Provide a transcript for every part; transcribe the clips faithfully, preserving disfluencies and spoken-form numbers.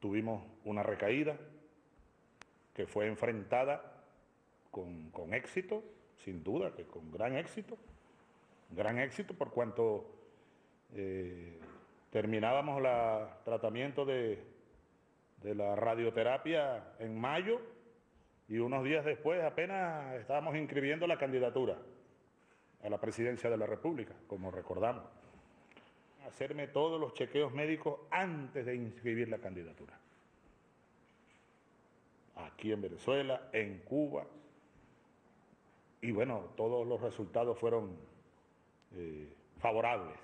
tuvimos una recaída que fue enfrentada con, con éxito, sin duda, que con gran éxito, gran éxito por cuanto eh, terminábamos el tratamiento de, de la radioterapia en mayo y unos días después apenas estábamos inscribiendo la candidatura a la presidencia de la República, como recordamos. Hacerme todos los chequeos médicos antes de inscribir la candidatura. Aquí en Venezuela, en Cuba, y bueno, todos los resultados fueron eh, favorables.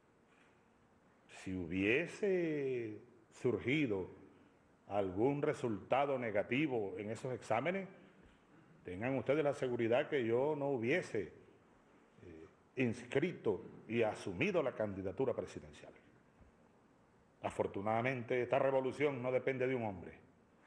Si hubiese surgido algún resultado negativo en esos exámenes, tengan ustedes la seguridad que yo no hubiese eh, inscrito y asumido la candidatura presidencial. Afortunadamente, esta revolución no depende de un hombre.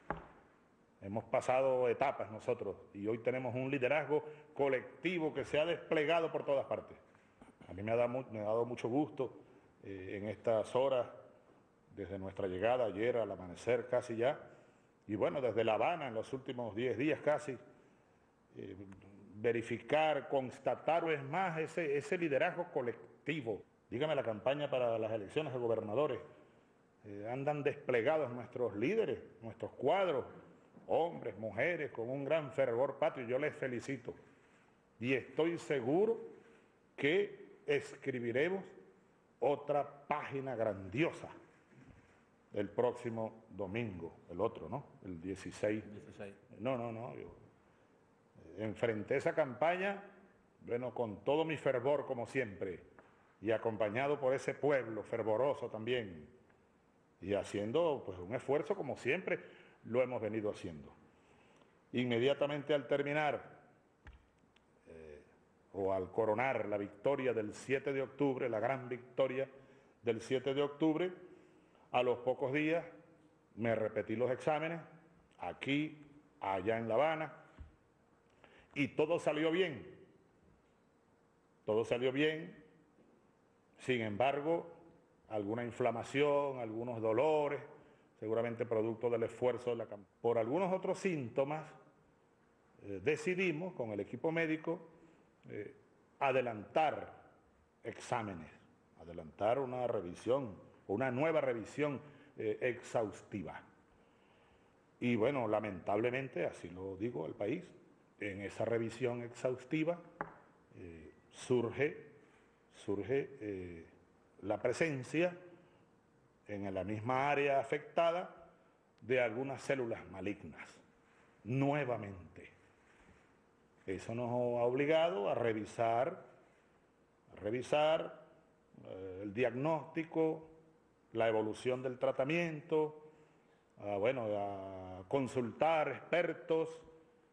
Hemos pasado etapas nosotros y hoy tenemos un liderazgo colectivo que se ha desplegado por todas partes. A mí me ha dado, me ha dado mucho gusto eh, en estas horas, desde nuestra llegada ayer al amanecer casi ya, y bueno, desde La Habana en los últimos diez días casi, eh, verificar, constatar o es más ese, ese liderazgo colectivo. Dígame, la campaña para las elecciones de gobernadores, eh, andan desplegados nuestros líderes, nuestros cuadros, hombres, mujeres, con un gran fervor patrio. Yo les felicito y estoy seguro que escribiremos otra página grandiosa el próximo domingo, el otro, ¿no? El dieciséis. dieciséis. No, no, no. Yo enfrenté esa campaña, bueno, con todo mi fervor como siempre y acompañado por ese pueblo fervoroso también y haciendo pues un esfuerzo como siempre lo hemos venido haciendo. Inmediatamente al terminar eh, o al coronar la victoria del siete de octubre, la gran victoria del siete de octubre, a los pocos días me repetí los exámenes aquí, allá en La Habana, y todo salió bien. Todo salió bien, sin embargo, alguna inflamación, algunos dolores, seguramente producto del esfuerzo de la campaña. Por algunos otros síntomas, eh, decidimos con el equipo médico eh, adelantar exámenes, adelantar una revisión, una nueva revisión eh, exhaustiva. Y bueno, lamentablemente, así lo digo al país, en esa revisión exhaustiva eh, surge, surge eh, la presencia en la misma área afectada de algunas células malignas, nuevamente. Eso nos ha obligado a revisar, a revisar eh, el diagnóstico, la evolución del tratamiento, a, bueno, a consultar expertos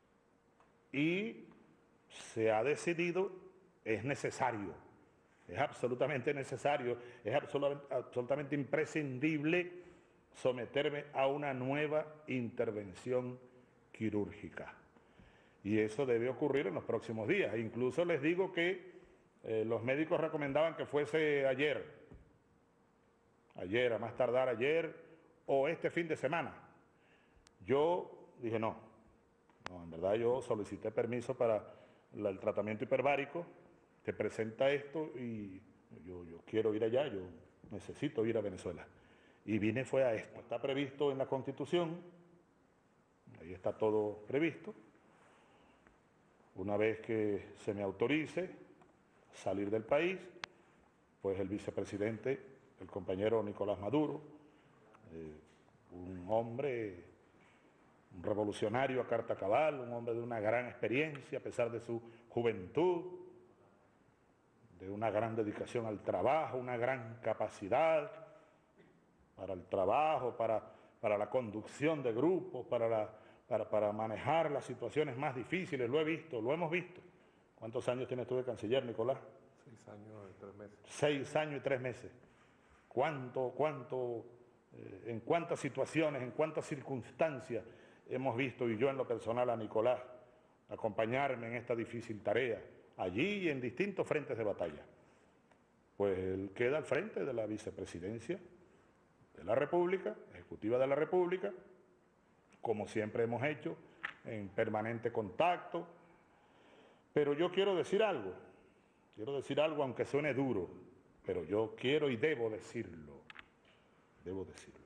y se ha decidido, es necesario, es absolutamente necesario, es absolutamente, absolutamente imprescindible someterme a una nueva intervención quirúrgica. Y eso debe ocurrir en los próximos días. Incluso les digo que eh, los médicos recomendaban que fuese ayer, ayer, a más tardar ayer, o este fin de semana. Yo dije no, no, en verdad yo solicité permiso para la, el tratamiento hiperbárico, te presenta esto y yo, yo quiero ir allá, yo necesito ir a Venezuela. Y vine fue a esto. Está previsto en la Constitución, ahí está todo previsto. Una vez que se me autorice salir del país, pues el vicepresidente, el compañero Nicolás Maduro, eh, un hombre, un revolucionario a carta cabal, un hombre de una gran experiencia a pesar de su juventud, de una gran dedicación al trabajo, una gran capacidad para el trabajo, para, para la conducción de grupos, para, la, para, para manejar las situaciones más difíciles. Lo he visto, lo hemos visto. ¿Cuántos años tienes tú de canciller, Nicolás? Seis años y tres meses. Seis años y tres meses. ¿Cuánto, cuánto, eh, en cuántas situaciones, en cuántas circunstancias hemos visto, y yo en lo personal a Nicolás, acompañarme en esta difícil tarea, allí y en distintos frentes de batalla? Pues él queda al frente de la vicepresidencia de la República, ejecutiva de la República, como siempre hemos hecho, en permanente contacto. Pero yo quiero decir algo, quiero decir algo aunque suene duro, pero yo quiero y debo decirlo, debo decirlo.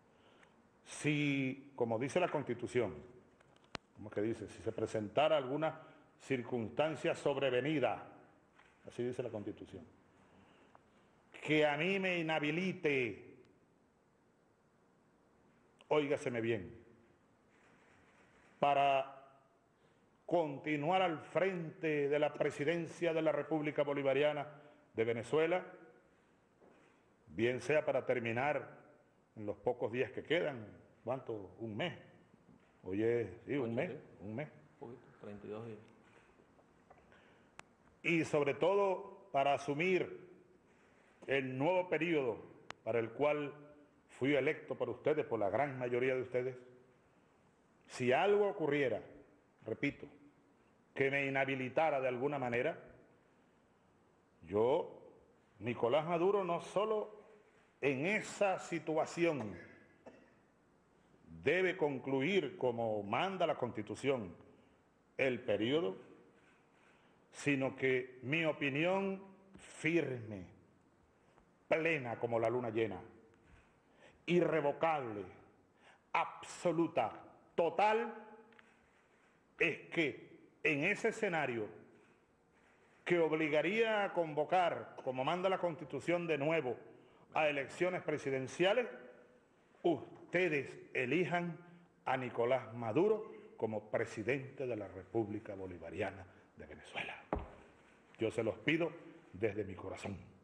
Si, como dice la Constitución, ¿cómo es que dice? Si se presentara alguna circunstancia sobrevenida, así dice la Constitución, que a mí me inhabilite, óigaseme bien, para continuar al frente de la presidencia de la República Bolivariana de Venezuela, bien sea para terminar en los pocos días que quedan, ¿cuánto? Un mes. Hoy es, sí, un mes, un mes. treinta y dos días. Y sobre todo para asumir el nuevo periodo para el cual fui electo por ustedes, por la gran mayoría de ustedes. Si algo ocurriera, repito, que me inhabilitara de alguna manera, yo, Nicolás Maduro, no solo en esa situación debe concluir, como manda la Constitución, el periodo, sino que mi opinión firme, plena como la luna llena, irrevocable, absoluta, total, es que en ese escenario que obligaría a convocar, como manda la Constitución de nuevo, a elecciones presidenciales, ustedes elijan a Nicolás Maduro como presidente de la República Bolivariana de Venezuela. Yo se los pido desde mi corazón.